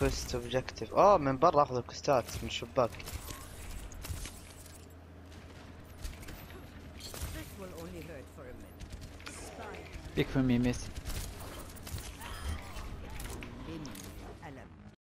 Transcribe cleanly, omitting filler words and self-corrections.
كوست اوبجكتيف. اه من برا اخذ الكوستات من الشباك. Pick for me, miss.